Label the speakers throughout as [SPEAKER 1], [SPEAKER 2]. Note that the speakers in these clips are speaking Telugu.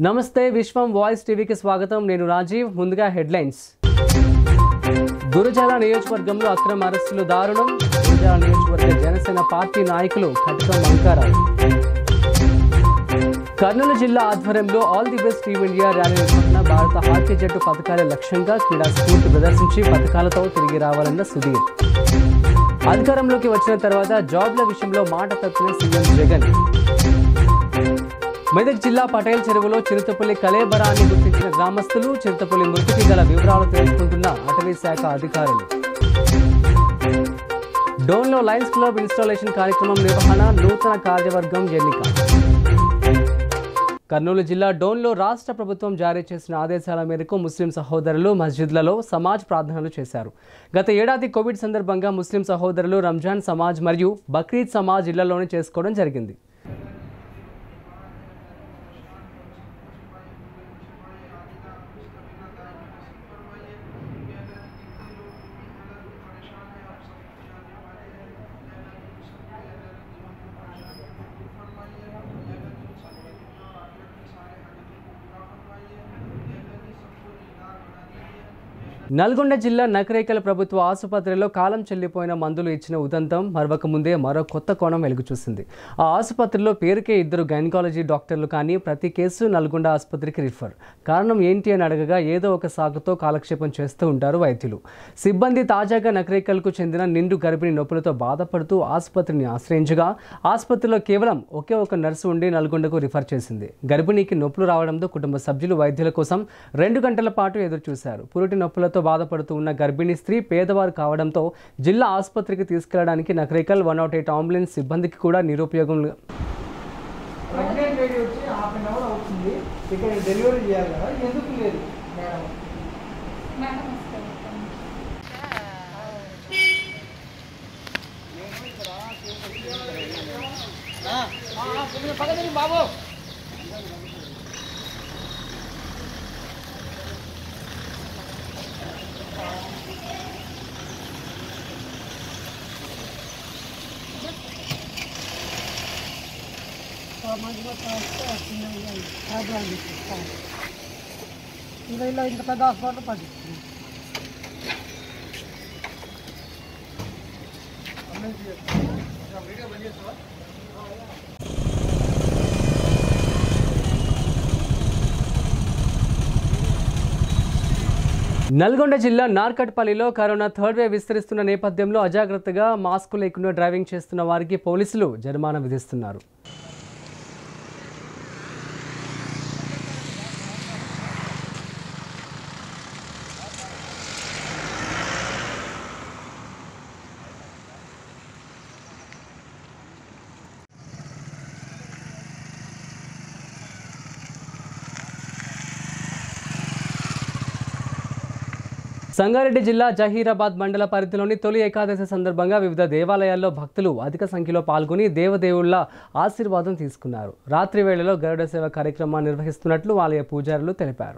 [SPEAKER 1] నమస్తే విశ్వం వాయిస్ టీవీకి స్వాగతం. నేను రాజీవ్. ముందుగా హెడ్లైన్స్. గురజాల నియోజకవర్గంలో అక్రమ అరెస్టులు దారుణం. గురజాల నియోజకవర్గ జనసేన పార్టీ నాయకులు కటకం అంకారావు. కర్నూలు జిల్లా ఆధ్వర్యంలో all the best team India rally నిర్వహణ. భారత హాకీ జట్టు పథకాలే లక్ష్యంగా క్రీడా స్ఫూర్తి ప్రదర్శించి పథకాలతో తిరిగి రావాలన్న సుధీర్. అధికారంలోకి వచ్చిన తర్వాత జాబ్ల విషయంలో మాట తప్పిన సీఎం జగన్. మెదక్ జిల్లా పటేల్ చెరువులో చిరుతపులి కలేబరాన్ని గుర్తించిన గ్రామస్తులు. చిరుతపులి మృతికి గల వివరాలు తెలుసుకుంటున్న అటవీ శాఖ అధికారులు. డోన్లో లయన్స్ క్లబ్ ఇన్స్టాలేషన్ కార్యక్రమం నిర్వహణ. నూతన కార్యవర్గం ఎన్నిక. కర్నూలు జిల్లా డోన్లో రాష్ట్ర ప్రభుత్వం జారీ చేసిన ఆదేశాల మేరకు ముస్లిం సహోదరులు మస్జిద్లలో సమాజ్ ప్రార్థనలు చేశారు. గత ఏడాది కోవిడ్ సందర్భంగా ముస్లిం సహోదరులు రంజాన్ సమాజ్ మరియు బక్రీద్ సమాజ్ ఇళ్లలోనే చేసుకోవడం జరిగింది. నల్గొండ జిల్లా నకరేకల్ ప్రభుత్వ ఆసుపత్రిలో కాలం చెల్లిపోయిన మందులు ఇచ్చిన ఉదంతం మరొక ముందే మరో కొత్త కోణం వెలుగు చూసింది. ఆ ఆసుపత్రిలో పేరుకే 2 గైనకాలజీ డాక్టర్లు, కానీ ప్రతి కేసు నల్గొండ ఆసుపత్రికి రిఫర్. కారణం ఏంటి అని అడగగా ఏదో ఒక సాకుతో కాలక్షేపం చేస్తూ ఉంటారు వైద్యులు. సిబ్బంది తాజాగా నకరేకల్కు చెందిన నిండు గర్భిణి నొప్పులతో బాధపడుతూ ఆసుపత్రిని ఆశ్రయించగా ఆసుపత్రిలో కేవలం ఒకే ఒక నర్సు ఉండి నల్గొండకు రిఫర్ చేసింది. గర్భిణికి నొప్పులు రావడంతో కుటుంబ సభ్యులు వైద్యుల కోసం 2 గంటల పాటు ఎదురుచూశారు. పురిటి నొప్పులతో బాధపడుతూ ఉన్న గర్భిణీ స్త్రీ పేదవారు కావడంతో జిల్లా ఆసుపత్రికి తీసుకెళ్లడానికి నకరేకల్ 108 అంబులెన్స్ సిబ్బందికి కూడా నిరుపయోగం.
[SPEAKER 2] ఇలా ఇంత పెద్ద హాస్పిటల్ పట్టింది.
[SPEAKER 1] నల్గొండ జిల్లా నార్కట్పల్లిలో కరోనా థర్డ్ వేవ్ విస్తరిస్తున్న నేపథ్యంలో అజాగ్రత్తగా మాస్క్ లేకుండా డ్రైవింగ్ చేస్తున్న వారికి పోలీసులు జరిమానా విధిస్తున్నారు. సంగారెడ్డి జిల్లా జహీరాబాద్ మండల పరిధిలోని తొలి ఏకాదశి సందర్భంగా వివిధ దేవాలయాల్లో భక్తులు అధిక సంఖ్యలో పాల్గొని దేవదేవుళ్ల ఆశీర్వాదం తీసుకున్నారు. రాత్రి వేళలో గరుడ సేవ కార్యక్రమాన్ని నిర్వహిస్తున్నట్లు ఆలయ పూజారులు తెలిపారు.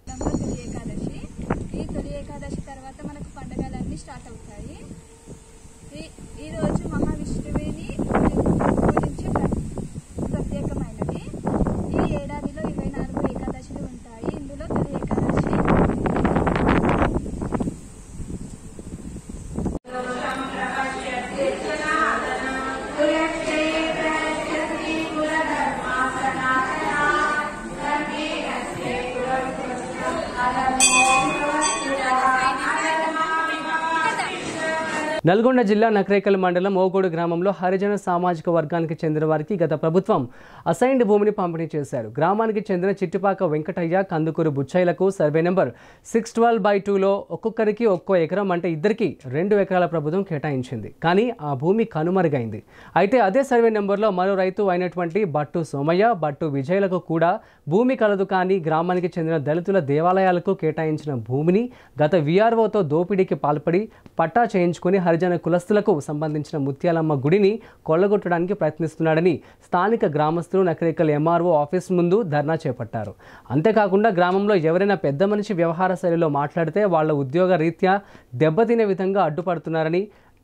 [SPEAKER 1] నల్గొండ జిల్లా నకరేకల్ మండలం ఓగోడు గ్రామంలో హరిజన సామాజిక వర్గానికి చెందిన వారికి గత ప్రభుత్వం అసైన్డ్ భూమిని పంపిణీ చేశారు. గ్రామానికి చెందిన చిట్టిపాక వెంకటయ్య, కందుకూరు బుచ్చయ్యలకు సర్వే నెంబర్ 612/2లో ఒక్కొక్కరికి ఒక్కో ఎకరం, అంటే ఇద్దరికి 2 ఎకరాల ప్రభుత్వం కేటాయించింది. కానీ ఆ భూమి కనుమరుగైంది. అయితే అదే సర్వే నెంబర్లో మరో రైతు అయినటువంటి బట్టు సోమయ్య, బట్టు విజయ్లకు కూడా భూమి కలదు. కానీ గ్రామానికి చెందిన దళితుల దేవాలయాలకు కేటాయించిన భూమిని గత వీఆర్ఓతో దోపిడీకి పాల్పడి పట్టా చేయించుకుని హరిజన కులస్తులకు సంబంధించిన ముత్యాలమ్మ గుడిని కొల్లగొట్టడానికి ప్రయత్నిస్తున్నాడని స్థానిక గ్రామస్తులు నకరేకల్ ఎంఆర్ఓ ఆఫీస్ ముందు ధర్నా చేపట్టారు. అంతేకాకుండా గ్రామంలో ఎవరైనా పెద్ద మనిషి వ్యవహార శైలిలో మాట్లాడితే వాళ్ల ఉద్యోగ రీత్యా దెబ్బతినే విధంగా అడ్డుపడుతున్నారని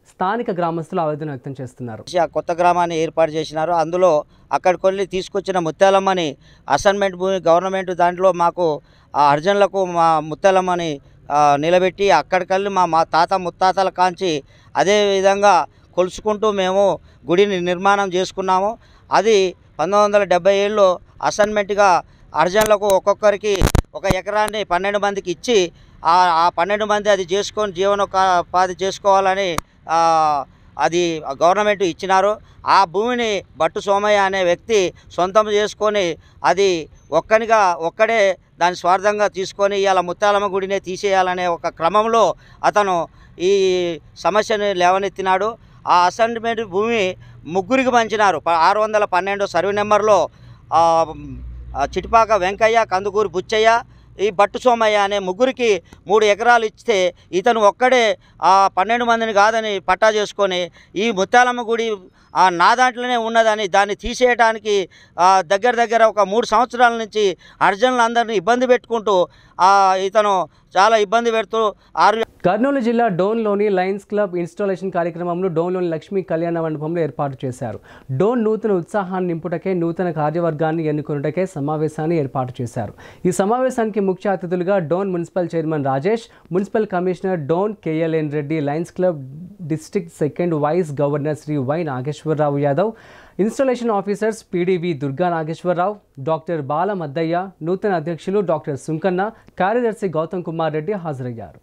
[SPEAKER 1] స్థానిక గ్రామస్తులు ఆవేదన వ్యక్తం చేస్తున్నారు.
[SPEAKER 3] కొత్త గ్రామాన్ని ఏర్పాటు చేసినారు. అందులో అక్కడికి వెళ్ళి తీసుకొచ్చిన ముత్యాలమ్మని అసైన్మెంట్ భూమి గవర్నమెంట్ దాంట్లో మాకు హరిజనులకు మా ముత్యాలమ్మని నిలబెట్టి అక్కడికెళ్ళి మా తాత ముత్తాతల కాంచి అదే విధంగా కొలుసుకుంటూ మేము గుడిని నిర్మాణం చేసుకున్నాము. అది 1977లో అసైన్మెంట్గా హరిజనులకు ఒక్కొక్కరికి 1 ఎకరాన్ని 12 మందికి ఇచ్చి ఆ 12 మంది అది చేసుకొని జీవనోపాధి చేసుకోవాలని అది గవర్నమెంట్ ఇచ్చినారు. ఆ భూమిని బట్టు సోమయ్య అనే వ్యక్తి సొంతం చేసుకొని అది ఒక్కడే దాని స్వార్థంగా తీసుకొని ఇవాళ ముత్యాలమ్మ గుడినే తీసేయాలనే ఒక క్రమంలో అతను ఈ సమస్యను లేవనెత్తినాడు. ఆ అసైన్మెంట్ భూమి ముగ్గురికి పంచినారు. 612 సర్వే నెంబర్లో చిటిపాక వెంకయ్య, కందుకూరు బుచ్చయ్య, ఈ బట్టు సోమయ్య అనే ముగ్గురికి 3 ఎకరాలు ఇస్తే ఇతను ఒక్కడే 12 మందిని కాదని పట్టా చేసుకొని ఈ ముత్యాలమ్మ గుడి నా దాంట్లోనే ఉన్నదని దాన్ని తీసేయడానికి దగ్గర ఒక 3 సంవత్సరాల నుంచి హరిజనులందరినీ ఇబ్బంది పెట్టుకుంటూ ఇతను చాలా ఇబ్బంది పెడుతూ
[SPEAKER 1] కర్నూలు జిల్లా డోన్లోని లయన్స్ క్లబ్ ఇన్స్టాలేషన్ కార్యక్రమంలో డోన్లోని లక్ష్మీ కళ్యాణ మండపంలో ఏర్పాటు చేశారు. డోన్ నూతన ఉత్సాహాన్ని నింపుటకే నూతన కార్యవర్గాన్ని ఎన్నుకున్నటకే సమావేశాన్ని ఏర్పాటు చేశారు. ఈ సమావేశానికి ముఖ్య అతిథులుగా Dhone municipal chairman Rajesh, municipal commissioner Dhone KLN Reddy, lions club district 2nd vice governor Shri Y Nageswararao Yadav, installation officers PDV Durga Nageswararao, doctor Bala Maddaiah, నూతన అధ్యక్షులు డాక్టర్ సుంకన్న, కార్యదర్శి గౌతమ్ కుమార్ రెడ్డి హాజరయ్యారు.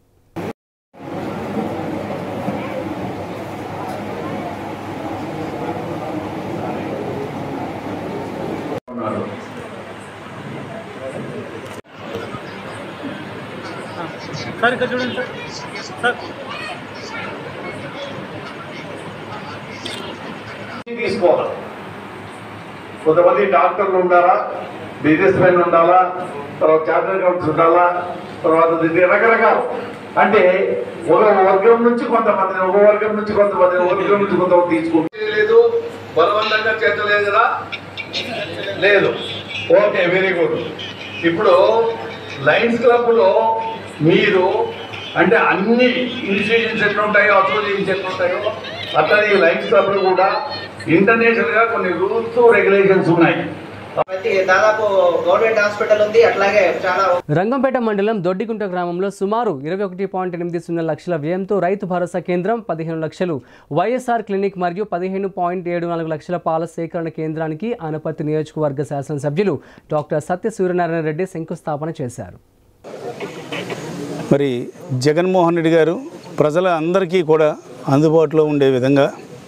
[SPEAKER 4] సార్ ఇక్కడ చూడండి సార్.
[SPEAKER 5] తీసుకోవాలి. కొంతమంది డాక్టర్లు ఉండాలా, బిజినెస్ మెన్ ఉండాలా, తర్వాత చార్టర్డ్ అకౌంట్స్ ఉండాలా, తర్వాత రకరకాలు. అంటే ఒక వర్గం నుంచి కొంతమంది, ఒక వర్గం నుంచి కొంతమంది తీసుకుంటే లేదు, బలవంతంగా చేర్చలేదు కదా, లేదు. Okay, very good. ఇప్పుడు లయన్స్ క్లబ్లో మీరు అంటే అన్ని ఇన్స్టిట్యూషన్స్ ఎట్లా ఉంటాయో, అసోసియేషన్స్ ఎట్లా ఉంటాయో అట్లనే లయన్స్ క్లబ్లో కూడా ఇంటర్నేషనల్గా కొన్ని రూల్స్ రెగ్యులేషన్స్ ఉన్నాయి.
[SPEAKER 3] దాదాపు గవర్నమెంట్ హాస్పిటల్ ఉంది. అట్లాగే చాలా
[SPEAKER 1] రంగంపేట మండలం దొడ్డిగుంట గ్రామంలో సుమారు 21.80 లక్షల వ్యయంతో రైతు భరోసా కేంద్రం, 15 లక్షలు వైఎస్ఆర్ క్లినిక్ మరియు 15.74 లక్షల పాల సేకరణ కేంద్రానికి ఆనపర్తి నియోజకవర్గ శాసనసభ్యులు డాక్టర్ సత్య సూర్యనారాయణ రెడ్డి శంకుస్థాపన చేశారు.
[SPEAKER 6] మరి జగన్మోహన్ రెడ్డి గారు ప్రజల అందరికీ కూడా అందుబాటులో ఉండే విధంగా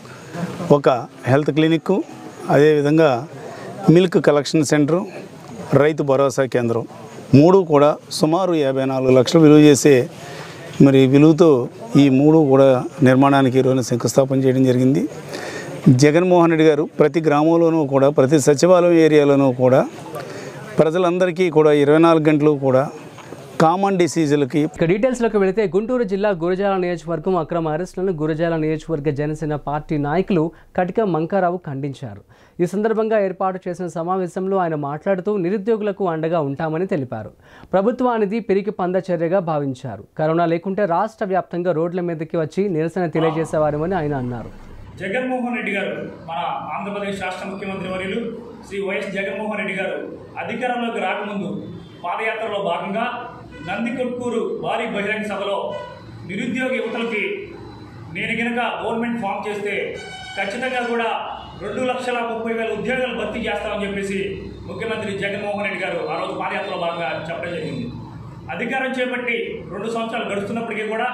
[SPEAKER 6] ఒక హెల్త్ క్లినిక్, అదేవిధంగా milk collection centre, Rythu Bharosa కేంద్రం 3 కూడా సుమారు 54 లక్షలు విలువ చేసే మరి విలువతో ఈ 3 కూడా నిర్మాణానికి ఈరోజు శంకుస్థాపన చేయడం జరిగింది. జగన్మోహన్ రెడ్డి గారు ప్రతి గ్రామంలోనూ కూడా, ప్రతి సచివాలయం ఏరియాలోనూ కూడా ప్రజలందరికీ కూడా 24 గంటలు కూడా కామన్ డిసీజులకి.
[SPEAKER 1] డీటెయిల్స్లోకి వెళితే గుంటూరు జిల్లా గురజాల నియోజకవర్గం అక్రమ అరెస్టులను గురజాల నియోజకవర్గ జనసేన పార్టీ నాయకులు కటిక మంకారావు ఖండించారు. ఈ సందర్భంగా ఏర్పాటు చేసిన సమావేశంలో ఆయన మాట్లాడుతూ నిరుద్యోగులకు అండగా ఉంటామని తెలిపారు. ప్రభుత్వానిది పిరికి పంద చర్యగా భావించారు. కరోనా లేకుంటే రాష్ట్ర వ్యాప్తంగా రోడ్ల మీదకి వచ్చి నిరసన తెలియజేసేవారని ఆయన అన్నారు.
[SPEAKER 4] జగన్మోహన్ రెడ్డి గారు, మన ఆంధ్రప్రదేశ్ రాష్ట్ర ముఖ్యమంత్రి వర్యులు శ్రీ వైఎస్ జగన్మోహన్ రెడ్డి గారు అధికారంలోకి రాకముందు పాదయాత్రలో భాగంగా నందికొట్కూరు భారీ బహిరంగ సభలో నిరుద్యోగ యువతలకి నేను కనుక గవర్నమెంట్ ఫామ్ చేస్తే ఖచ్చితంగా కూడా 2,30,000 ఉద్యోగాలు భర్తీ చేస్తామని చెప్పేసి ముఖ్యమంత్రి జగన్మోహన్ రెడ్డి గారు ఆ రోజు పాదయాత్రలో భాగంగా చెప్పడం జరిగింది. అధికారం చేపట్టి 2 సంవత్సరాలు గడుస్తున్నప్పటికీ కూడా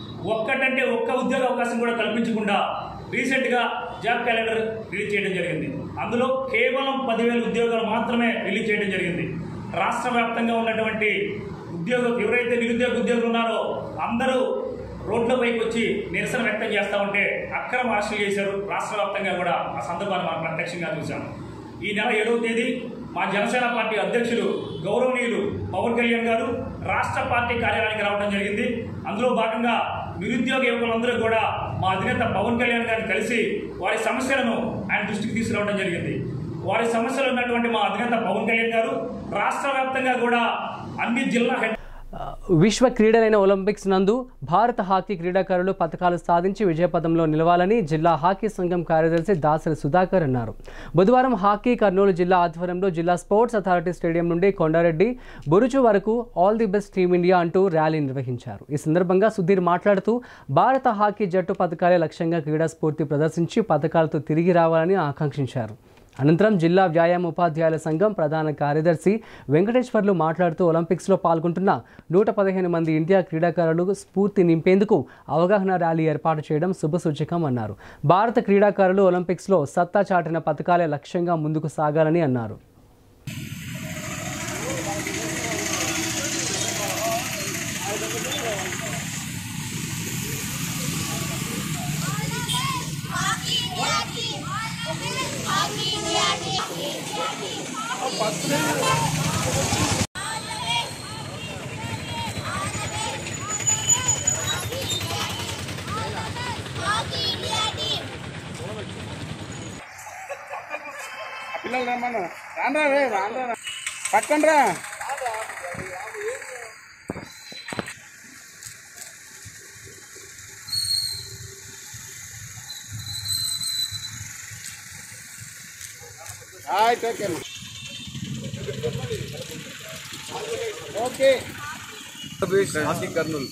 [SPEAKER 4] ఒక్క ఉద్యోగ అవకాశం కూడా కల్పించకుండా రీసెంట్గా జాబ్ క్యాలెండర్ రిలీజ్ చేయడం జరిగింది. అందులో కేవలం 10,000 ఉద్యోగాలు మాత్రమే రిలీజ్ చేయడం జరిగింది. రాష్ట్ర వ్యాప్తంగా ఉన్నటువంటి ఎవరైతే నిరుద్యోగ ఉద్యోగులు ఉన్నారో అందరూ రోడ్లపైకి వచ్చి నిరసన వ్యక్తం చేస్తూ ఉంటే అక్రమ అరెస్టులు చేశారు. రాష్ట్ర వ్యాప్తంగా కూడా ఆ సందర్భాన్ని మనం ప్రత్యక్షంగా చూసాం. ఈ నెల 7వ తేదీ మా జనసేన పార్టీ అధ్యక్షులు గౌరవనీయులు పవన్ కళ్యాణ్ గారు రాష్ట్ర పార్టీ కార్యాలయానికి రావడం జరిగింది. అందులో భాగంగా నిరుద్యోగ యువకులందరూ కూడా మా అధినేత పవన్ కళ్యాణ్ గారిని కలిసి వారి సమస్యలను ఆయన దృష్టికి తీసుకురావడం జరిగింది. వారి సమస్యలు ఉన్నటువంటి మా అధినేత పవన్ కళ్యాణ్ గారు రాష్ట్ర వ్యాప్తంగా కూడా అన్ని జిల్లా
[SPEAKER 1] విశ్వ క్రీడలైన ఒలింపిక్స్ నందు భారత హాకీ క్రీడాకారులు పతకాలు సాధించి విజయపథంలో నిలవాలని జిల్లా హాకీ సంఘం కార్యదర్శి దాసరి సుధాకర్ అన్నారు. బుధవారం హాకీ కర్నూలు జిల్లా ఆధ్వర్యంలో జిల్లా స్పోర్ట్స్ అథారిటీ స్టేడియం నుండి కొండారెడ్డి బురుజు వరకు all the best team India అంటూ ర్యాలీ నిర్వహించారు. ఈ సందర్భంగా సుధీర్ మాట్లాడుతూ భారత హాకీ జట్టు పతకాలే లక్ష్యంగా క్రీడా స్ఫూర్తి ప్రదర్శించి పతకాలతో తిరిగి రావాలని ఆకాంక్షించారు. అనంతరం జిల్లా వ్యాయామ ఉపాధ్యాయుల సంఘం ప్రధాన కార్యదర్శి వెంకటేశ్వర్లు మాట్లాడుతూ ఒలింపిక్స్లో పాల్గొంటున్న 115 మంది ఇండియా క్రీడాకారులకు స్ఫూర్తి నింపేందుకు అవగాహన ర్యాలీ ఏర్పాటు చేయడం శుభసూచకం అన్నారు. భారత క్రీడాకారులు ఒలింపిక్స్లో సత్తా చాటిన పతకాలే లక్ష్యంగా ముందుకు సాగాలని అన్నారు.
[SPEAKER 7] పిల్లలు రమ్మను రాండ్రా రే రాండ్రా పట్టుకోండి రా. Okay
[SPEAKER 8] Andhra Pradesh hockey Kurnool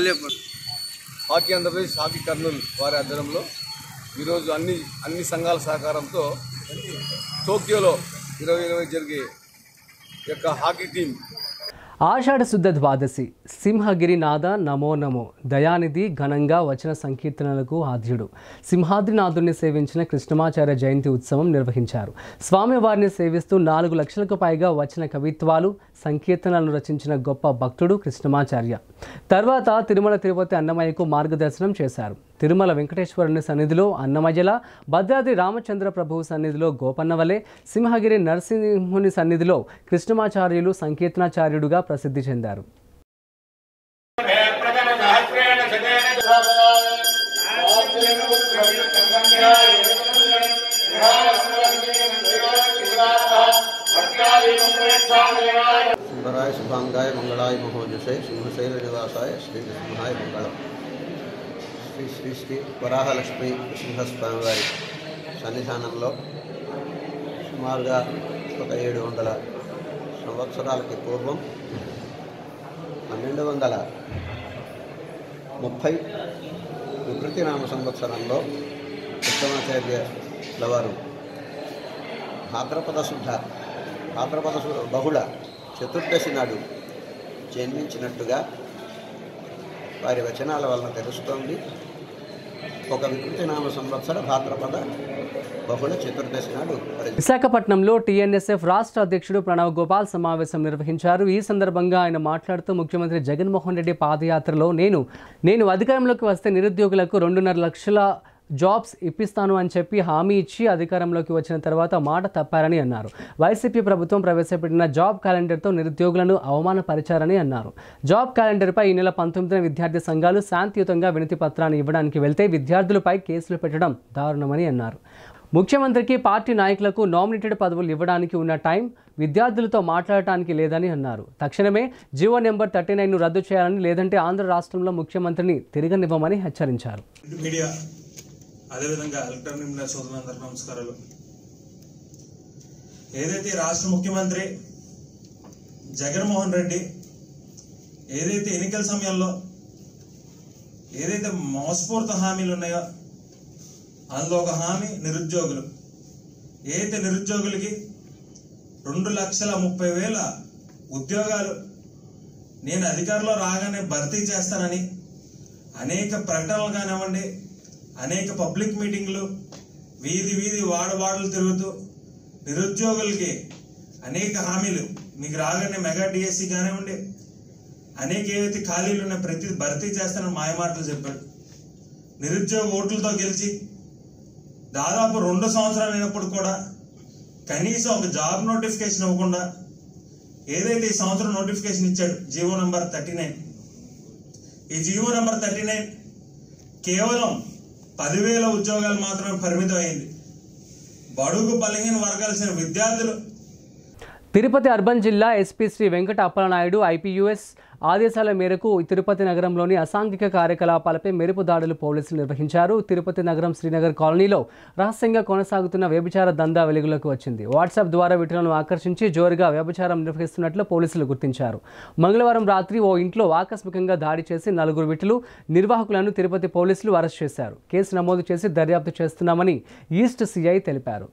[SPEAKER 8] hockey Kurnool వారి ఆధ్వర్యంలో ఈరోజు అన్ని సంఘాల సహకారంతో టోక్యోలో 2020 జరిగే యొక్క హాకీ టీం
[SPEAKER 1] ఆషాఢ శుద్ధ ద్వాదశి సింహగిరినాథ నమో నమో దయానిధి ఘనంగా వచన సంకీర్తనలకు ఆద్యుడు సింహాద్రినాథుడిని సేవించిన కృష్ణమాచార్య జయంతి ఉత్సవం నిర్వహించారు. స్వామివారిని సేవిస్తూ 4 లక్షలకు పైగా వచన కవిత్వాలు సంకీర్తనలను రచించిన గొప్ప భక్తుడు కృష్ణమాచార్య. తర్వాత తిరుమల తిరుపతి అన్నమయ్యకు మార్గదర్శనం చేశారు. తిరుమల వెంకటేశ్వరుని సన్నిధిలో అన్నమయ్యల, భద్రాద్రి రామచంద్ర ప్రభువు సన్నిధిలో గోపన్నవలే, సింహగిరి నరసింహుని సన్నిధిలో కృష్ణమాచార్యులు సంకీర్తనాచార్యుడుగా ప్రసిద్ధి చెందారు.
[SPEAKER 9] సుందరాయ శుభాంగాయ మంగళాయ మహోజసే సింహశైల నివాసాయ శ్రీ నృసింహాయ మంగళం. శ్రీ శ్రీ శ్రీ వరాహలక్ష్మి నృసింహస్వామి వారి సన్నిధానంలో సుమారుగా ఒక 700 సంవత్సరాలకి పూర్వం 1230 వికృతి నామ సంవత్సరంలో కృష్ణమాచార్యుల వారు భాద్రపద బహుళ చతుర్దశి నాడు జన్మించినట్టుగా వారి వచనాల వలన తెలుస్తోంది. ఒక వికృతి నామ సంవత్సర భాద్రపద బహుళ చతుర్దశి నాడు
[SPEAKER 1] విశాఖపట్నంలో టీఎన్ఎస్ఎఫ్ రాష్ట్ర అధ్యక్షుడు ప్రణవ్ గోపాల్ సమావేశం నిర్వహించారు. ఈ సందర్భంగా ఆయన మాట్లాడుతూ ముఖ్యమంత్రి జగన్మోహన్ రెడ్డి పాదయాత్రలో నేను అధికారంలోకి వస్తే నిరుద్యోగులకు 2.5 లక్షల జాబ్స్ ఇప్పిస్తాను అని చెప్పి హామీ ఇచ్చి అధికారంలోకి వచ్చిన తర్వాత మాట తప్పారని అన్నారు. వైసీపీ ప్రభుత్వం ప్రవేశపెట్టిన జాబ్ క్యాలెండర్తో నిరుద్యోగులను అవమానపరిచారని అన్నారు. జాబ్ క్యాలెండర్పై ఈ నెల 19న విద్యార్థి సంఘాలు శాంతియుతంగా వినతి పత్రాన్ని ఇవ్వడానికి వెళ్తే విద్యార్థులపై కేసులు పెట్టడం దారుణమని అన్నారు. ముఖ్యమంత్రికి పార్టీ నాయకులకు నామినేటెడ్ పదవులు ఇవ్వడానికి ఉన్న టైం విద్యార్థులతో మాట్లాడటానికి లేదని అన్నారు. తక్షణమే జీవో నెంబర్ 39ను రద్దు చేయాలని, లేదంటే ఆంధ్ర రాష్ట్రంలో ముఖ్యమంత్రిని తిరగనివ్వమని హెచ్చరించారు.
[SPEAKER 10] అదేవిధంగా ఎలక్ట్రానిక్ మీడియా సోదరులందరికీ నమస్కారాలు. ఏదైతే రాష్ట్ర ముఖ్యమంత్రి జగన్మోహన్ రెడ్డి ఏదైతే ఎన్నికల సమయంలో ఏదైతే మోసపూరిత హామీలు ఉన్నాయో అందులో ఒక హామీ నిరుద్యోగులు. ఏదైతే నిరుద్యోగులకి 2,30,000 ఉద్యోగాలు నేను అధికారంలో రాగానే భర్తీ చేస్తానని అనేక ప్రకటనలు కానివ్వండి, అనేక పబ్లిక్ మీటింగ్లు, వీధి వాడవాడలు తిరుగుతూ నిరుద్యోగులకి అనేక హామీలు, మీకు రాగానే మెగా డిఎస్సి కానివ్వండి, అనేక ఏవైతే ఖాళీలు ఉన్నాయి ప్రతి భర్తీ చేస్తానని మాయమాటలు చెప్పాడు. నిరుద్యోగ ఓట్లతో గెలిచి దాదాపు 2 సంవత్సరాలు అయినప్పుడు కూడా కనీసం ఒక జాబ్ నోటిఫికేషన్ ఇవ్వకుండా ఏదైతే ఈ సంవత్సరం నోటిఫికేషన్ ఇచ్చాడు జీవో నెంబర్ 39, ఈ జీవో నెంబర్ 39 కేవలం 10,000 ఉద్యోగాలు మాత్రమే పరిమితం అయింది. బడుగు బలహీన వర్గాల్సిన విద్యార్థులు
[SPEAKER 1] తిరుపతి అర్బన్ జిల్లా ఎస్పీ శ్రీ వెంకట అప్పలనాయుడు ఐపీయూఎస్ ఆదేశాల మేరకు తిరుపతి నగరంలోని అసాంఘిక కార్యకలాపాలపై మెరుపు దాడులు పోలీసులు నిర్వహించారు. తిరుపతి నగరం శ్రీనగర్ కాలనీలో రహస్యంగా కొనసాగుతున్న వ్యభిచార దందా వెలుగులోకి వచ్చింది. వాట్సాప్ ద్వారా వీటిలను ఆకర్షించి జోరుగా వ్యభిచారం నిర్వహిస్తున్నట్లు పోలీసులు గుర్తించారు. మంగళవారం రాత్రి ఓ ఇంట్లో ఆకస్మికంగా దాడి చేసి 4 విటులు నిర్వాహకులను తిరుపతి పోలీసులు అరెస్ట్ చేశారు. కేసు నమోదు చేసి దర్యాప్తు చేస్తున్నామని ఈస్ట్ సిఐ తెలిపారు.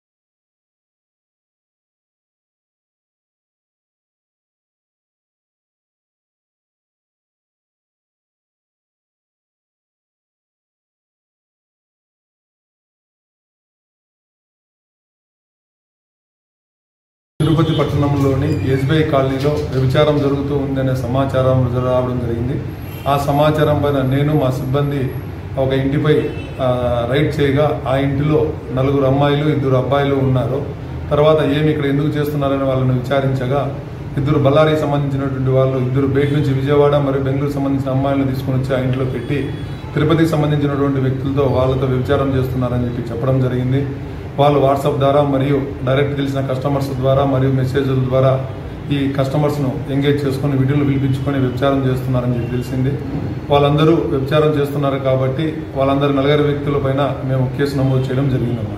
[SPEAKER 11] తిరుపతి పట్టణంలోని ఎస్బీఐ కాలనీలో వ్యభిచారం జరుగుతూ ఉందనే సమాచారం రావడం జరిగింది. ఆ సమాచారం పైన నేను మా సిబ్బంది ఒక ఇంటిపై రైడ్ చేయగా ఆ ఇంటిలో 4 అమ్మాయిలు 2 అబ్బాయిలు ఉన్నారు. తర్వాత ఇక్కడ ఎందుకు చేస్తున్నారని వాళ్ళని విచారించగా 2 బళ్ళారికి సంబంధించినటువంటి వాళ్ళు 2 బయట నుంచి విజయవాడ మరియు బెంగళూరు సంబంధించిన అమ్మాయిలను తీసుకుని వచ్చి ఆ ఇంట్లో పెట్టి తిరుపతికి సంబంధించినటువంటి వ్యక్తులతో వాళ్ళతో వ్యభిచారం చేస్తున్నారని చెప్పడం జరిగింది. వాళ్ళు వాట్సాప్ ద్వారా మరియు డైరెక్ట్ తెలిసిన కస్టమర్స్ ద్వారా మరియు మెసేజ్ల ద్వారా ఈ కస్టమర్స్ను ఎంగేజ్ చేసుకుని వీడియోలు పిలిపించుకొని వ్యభిచారం చేస్తున్నారని చెప్పి తెలిసింది. వాళ్ళందరూ వ్యభిచారం చేస్తున్నారు కాబట్టి వాళ్ళందరూ 4 వ్యక్తులపైన మేము కేసు నమోదు చేయడం జరిగిందన్నమాట.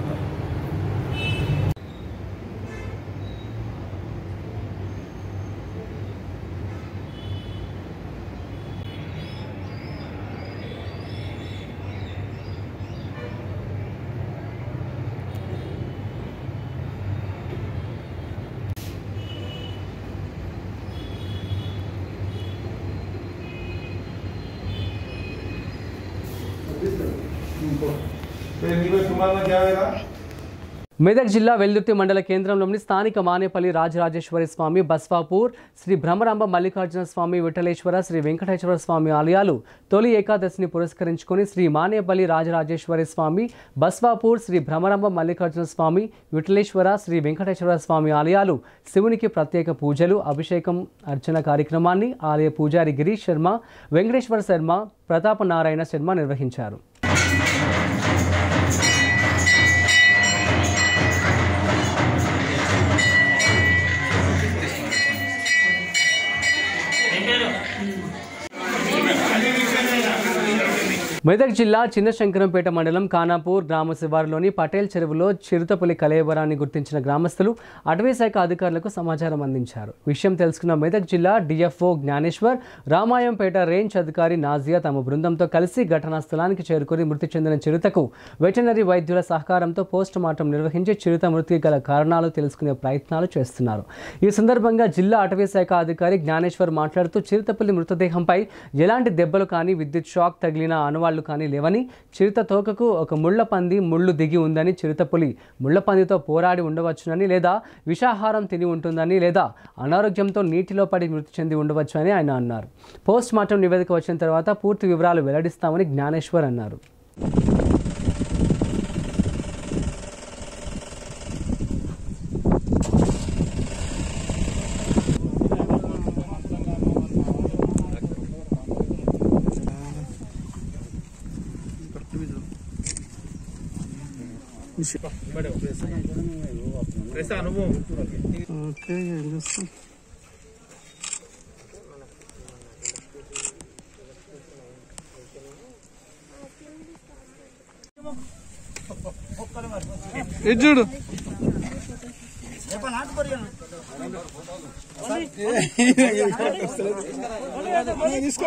[SPEAKER 1] మెదక్ జిల్లా వెల్దుర్తి మండల కేంద్రంలోని స్థానిక మానేపల్లి రాజరాజేశ్వరి స్వామి, బస్వాపూర్ శ్రీ భ్రమరాంబ మల్లికార్జున స్వామి, విఠలేశ్వర శ్రీ వెంకటేశ్వర స్వామి ఆలయాలు తొలి ఏకాదశిని పురస్కరించుకొని శ్రీ మానేపల్లి రాజరాజేశ్వరి స్వామి, బస్వాపూర్ శ్రీ భ్రమరాంబ మల్లికార్జున స్వామి, విఠలేశ్వర శ్రీ వెంకటేశ్వర స్వామి ఆలయాలు శివునికి ప్రత్యేక పూజలు, అభిషేకం, అర్చన కార్యక్రమాన్ని ఆలయ పూజారి గిరీష్ శర్మ, వెంకటేశ్వర శర్మ, ప్రతాప నారాయణ శర్మ నిర్వహించారు. మెదక్ జిల్లా చిన్నశంకరంపేట మండలం ఖానాపూర్ గ్రామ శివారులోని పటేల్ చెరువులో చిరుతపులి కలయబరాన్ని గుర్తించిన గ్రామస్తులు అటవీ శాఖ అధికారులకు సమాచారం అందించారు. విషయం తెలుసుకున్న మెదక్ జిల్లా డిఎఫ్ఓ జ్ఞానేశ్వర్, రామాయంపేట రేంజ్ అధికారి నాజియా తమ బృందంతో కలిసి ఘటనా స్థలానికి చేరుకుని మృతి చెందిన చిరుతకు వెటర్నరీ వైద్యుల సహకారంతో పోస్ట్ మార్టం నిర్వహించి చిరుత మృతికి గల కారణాలు తెలుసుకునే ప్రయత్నాలు చేస్తున్నారు. ఈ సందర్భంగా జిల్లా అటవీ శాఖ అధికారి జ్ఞానేశ్వర్ మాట్లాడుతూ చిరుతపులి మృతదేహంపై ఎలాంటి దెబ్బలు కానీ విద్యుత్ షాక్ తగిలిన అనువాళ్లు కానీ లేవని, చిరుత తోకకు ఒక ముళ్లపంది ముళ్ళు దిగి ఉందని, చిరుతపులి ముళ్లపందితో పోరాడి ఉండవచ్చునని, లేదా విషాహారం తిని ఉంటుందని, లేదా అనారోగ్యంతో నీటిలో పడి మృతి చెంది ఉండవచ్చు అని ఆయన అన్నారు. పోస్ట్ మార్టం నివేదిక వచ్చిన తర్వాత పూర్తి వివరాలు వెల్లడిస్తామని జ్ఞానేశ్వర్ అన్నారు.
[SPEAKER 7] చూడు తీసుకో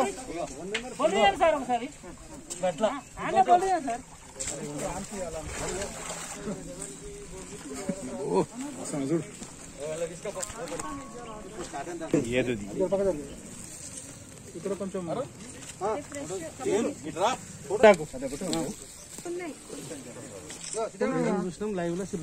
[SPEAKER 7] ఇక్కడ కొంచెం లైవ్ లో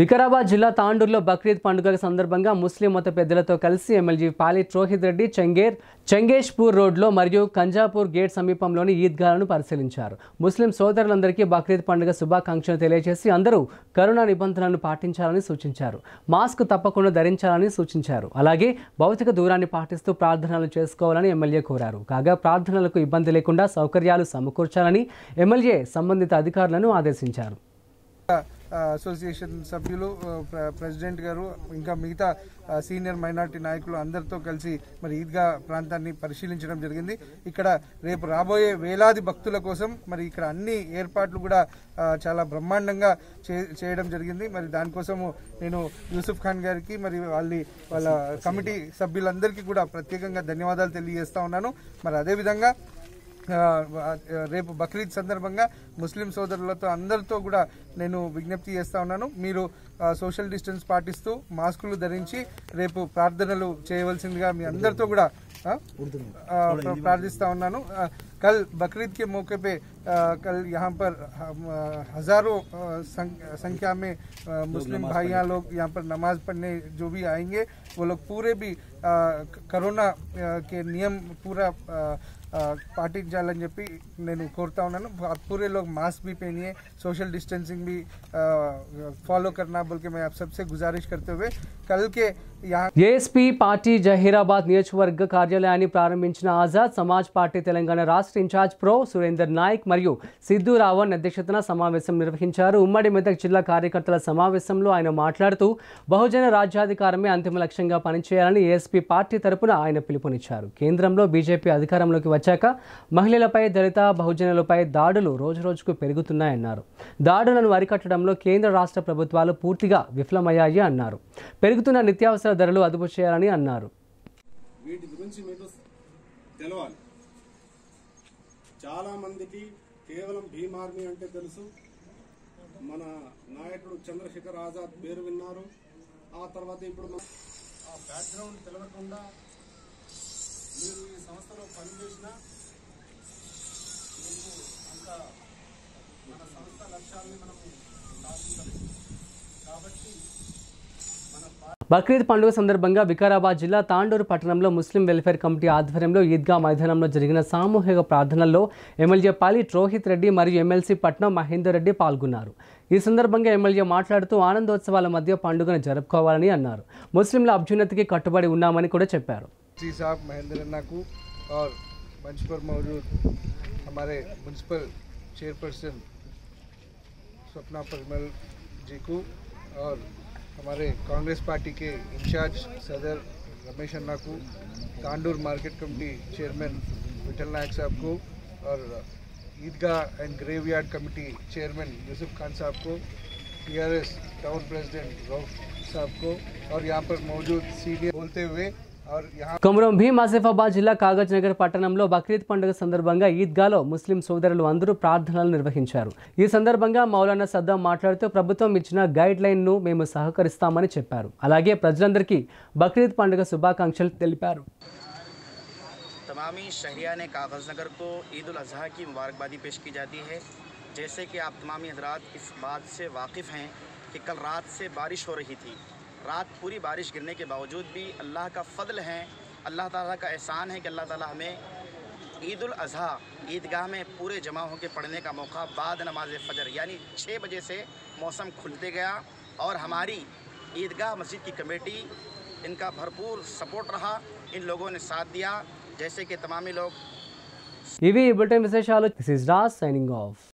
[SPEAKER 1] వికారాబాద్ జిల్లా తాండూరులో బక్రీద్ పండుగ సందర్భంగా ముస్లిం మత పెద్దలతో కలిసి ఎమ్మెల్యే పాలి రోహిత్ రెడ్డి చెంగేష్పూర్ రోడ్లో మరియు కంజాపూర్ గేట్ సమీపంలోని ఈద్గాలను పరిశీలించారు. ముస్లిం సోదరులందరికీ బక్రీద్ పండుగ శుభాకాంక్షలు తెలియజేసి అందరూ కరోనా నిబంధనలను పాటించాలని సూచించారు. మాస్క్ తప్పకుండా ధరించాలని సూచించారు. అలాగే భౌతిక దూరాన్ని పాటిస్తూ ప్రార్థనలు చేసుకోవాలని ఎమ్మెల్యే కోరారు. కాగా ప్రార్థనలకు ఇబ్బంది లేకుండా సౌకర్యాలు సమకూర్చాలని ఎమ్మెల్యే సంబంధిత అధికారులను ఆదేశించారు.
[SPEAKER 7] అసోసియేషన్ సభ్యులు, ప్రెసిడెంట్ గారు, ఇంకా మిగతా సీనియర్ మైనారిటీ నాయకులు అందరితో కలిసి మరి ఈద్గా ప్రాంతాన్ని పరిశీలించడం జరిగింది. ఇక్కడ రేపు రాబోయే వేలాది భక్తుల కోసం మరి ఇక్కడ అన్ని ఏర్పాట్లు కూడా చాలా బ్రహ్మాండంగా చేయడం జరిగింది. మరి దానికోసము నేను యూసుఫ్ ఖాన్ గారికి మరి వాళ్ళ కమిటీ సభ్యులందరికీ కూడా ప్రత్యేకంగా ధన్యవాదాలు తెలియజేస్తా ఉన్నాను. మరి అదేవిధంగా రేపు బక్రీద్ సందర్భంగా ముస్లిం సోదరులతో అందరితో కూడా నేను విజ్ఞప్తి చేస్తా ఉన్నాను. మీరు సోషల్ డిస్టెన్స్ పాటిస్తూ మాస్కులు ధరించి రేపు ప్రార్థనలు చేయవలసిందిగా మీ అందరితో కూడా प्रार्थिस्ता हूँ। कल बकरीद के मौके पे कल यहाँ पर हज़ारों संख्या में मुस्लिम भाइयाँ लोग यहाँ पर नमाज पढ़ने जो भी आएंगे वो लोग पूरे भी करोना के नियम पूरा పాటించాలని చెప్పి నేను కోరుతా ఉన్నాను। पूरे लोग मास्क भी पहनिए, सोशल डिस्टेंसिंग भी फॉलो करना बोल के मैं आप सबसे गुजारिश करते हुए कल के यहाँ
[SPEAKER 1] ఏఎస్పీ పార్టీ జహీరాబాద్ నియోజకవర్గ కార్యాలయాన్ని ప్రారంభించిన ఆజాద్ సమాజ్ పార్టీ తెలంగాణ రాష్ట్ర ఇన్ఛార్జ్ ప్రో సురేందర్ నాయక్ మరియు సిద్ధు రావణ్ అధ్యక్షతన సమావేశం నిర్వహించారు। ఉమ్మడి మెదక్ జిల్లా కార్యకర్తల సమావేశంలో ఆయన మాట్లాడుతూ బహుజన రాజ్యాధికారమే అంతిమ లక్ష్యంగా పనిచేయాలని ఏఎస్పీ పార్టీ తరపున ఆయన పిలుపునిచ్చారు। కేంద్రంలో బీజేపీ అధికారంలోకి వచ్చాక మహిళలపై, దళిత బహుజనులపై దాడులు రోజురోజుకు పెరుగుతున్నాయన్నారు। దాడులను అరికట్టడంలో కేంద్ర రాష్ట్ర ప్రభుత్వాలు పూర్తిగా విఫలమయ్యాయి అన్నారు। పెరుగుతున్న నిత్యావసర ధరలు అదుపు చేయాలని అన్నారు।
[SPEAKER 12] వీటి గురించి మీకు తెలవాలి। చాలా మందికి కేవలం భీమ్ ఆర్మీ అంటే తెలుసు, మన నాయకుడు చంద్రశేఖర్ ఆజాద్ పేరు విన్నారు। ఆ తర్వాత ఇప్పుడు ఆ బ్యాక్గ్రౌండ్ తెలవకుండా మీరు ఈ సంస్థలో పనిచేసిన మీకు అంత మన సంస్థ లక్ష్యాన్ని మనం సాధించలేదు కాబట్టి
[SPEAKER 1] బక్రీద్ పండుగ సందర్భంగా వికారాబాద్ జిల్లా తాండూరు పట్టణంలో ముస్లిం వెల్ఫేర్ కమిటీ ఆధ్వర్యంలో ఈద్గా మైదానంలో జరిగిన సామూహిక ప్రార్థనల్లో ఎమ్మెల్యే పాలి రోహిత్ రెడ్డి మరియు ఎమ్మెల్సీ పట్నం మహేందర్ రెడ్డి పాల్గొన్నారు। ఈ సందర్భంగా ఎమ్మెల్యే మాట్లాడుతూ ఆనందోత్సవాల మధ్య పండుగను జరుపుకోవాలని అన్నారు। ముస్లింల అభ్యున్నతికి కట్టుబడి ఉన్నామని కూడా చెప్పారు।
[SPEAKER 7] महेंद्र अन्ना को और मंच पर मौजूद हमारे म्यूनसिपल चेयरपर्सन स्वप्ना परिमल जी को और हमारे कांग्रेस पार्टी के इंचार्ज सदर रमेश अन्ना को, Tandur market committee chairman Vithal Naik साहब को और ईदगाह and graveyard committee chairman Yusuf Khan साहब को, टीआरएस टाउन प्रेसिडेंट रऊफ साहब को और यहाँ पर मौजूद सीनियर बोलते हुए
[SPEAKER 1] కొమరం భీం ఆసిఫాబాద్ జిల్లా కాగజ్ నగర్ పట్టణంలో బక్రీద్ పండుగ సందర్భంగా ఈద్గాలో ముస్లిం సోదరులు అందరూ ప్రార్థనలు నిర్వహించారు। ఈ సందర్భంగా మౌలానా సద్దాం మాట్లాడుతూ ప్రభుత్వం ఇచ్చిన గైడ్ లైన్ ను మేము సహకరిస్తామని చెప్పారు। అలాగే ప్రజలందరికీ బక్రీద్ పండుగ శుభాకాంక్షలు తెలిపారు।
[SPEAKER 13] तमामी शहरिया ने कागज़ नगर को ईद उल अज़हा की मुबारकबादी पेश की जाती है। जैसे कि आप तमामी हज़रात इस बात से वाकिफ़ हैं कि कल रात से बारिश हो रही थी, रात पूरी बारिश गिरने के बावजूद भी अल्लाह का फ़ضल है, अल्लाह ताला का एहसान है कि अल्लाह ताला हमें ईद उल अज़हा ईदगाह में पूरे जमा होकर पढ़ने का मौका बाद नमाज फ़जर यानी 6 बजे से मौसम खुलते गया और हमारी ईदगाह मस्जिद की कमेटी इनका भरपूर सपोर्ट रहा, इन लोगों ने साथ दिया। जैसे कि तमामी लोग
[SPEAKER 1] इवी बुलेटिन विशेषालु this is Raj signing of.